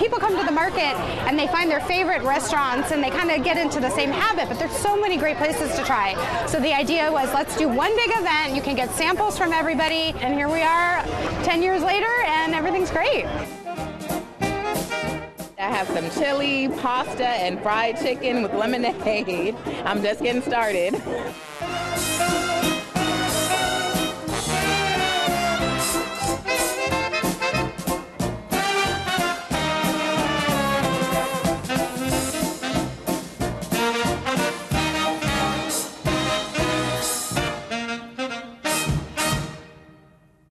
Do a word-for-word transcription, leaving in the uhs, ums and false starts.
people come to the market and they find their favorite restaurants and they kind of get into the same habit, but there's so many great places to try. So the idea was, let's do one big event. You can get samples from everybody, and here we are ten years later, and everything's great. I have some chili, pasta, and fried chicken with lemonade. I'm just getting started.